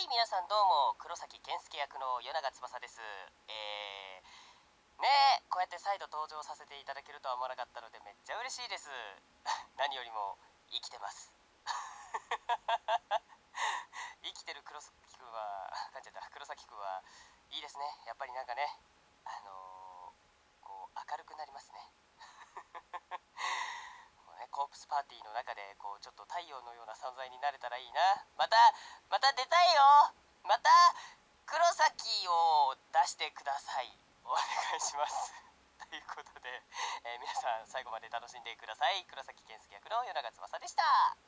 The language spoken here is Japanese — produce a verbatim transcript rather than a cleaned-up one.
皆さんどうも、黒崎健介役の与永翼です。えー、ねえ、こうやって再度登場させていただけるとは思わなかったのでめっちゃ嬉しいです。何よりも生きてます。生きてる黒崎くんは、噛んじゃった、黒崎くんはいいですね。やっぱりなんかね、あのー、こう明るくなりますね。こうね、コープスパーティーの中でこうちょっと太陽のような存在になれたらいいな。またまた出たいよ。また黒崎を出してください。お願いします。ということで、えー皆さん最後まで楽しんでください。黒崎健介役の与永翼でした。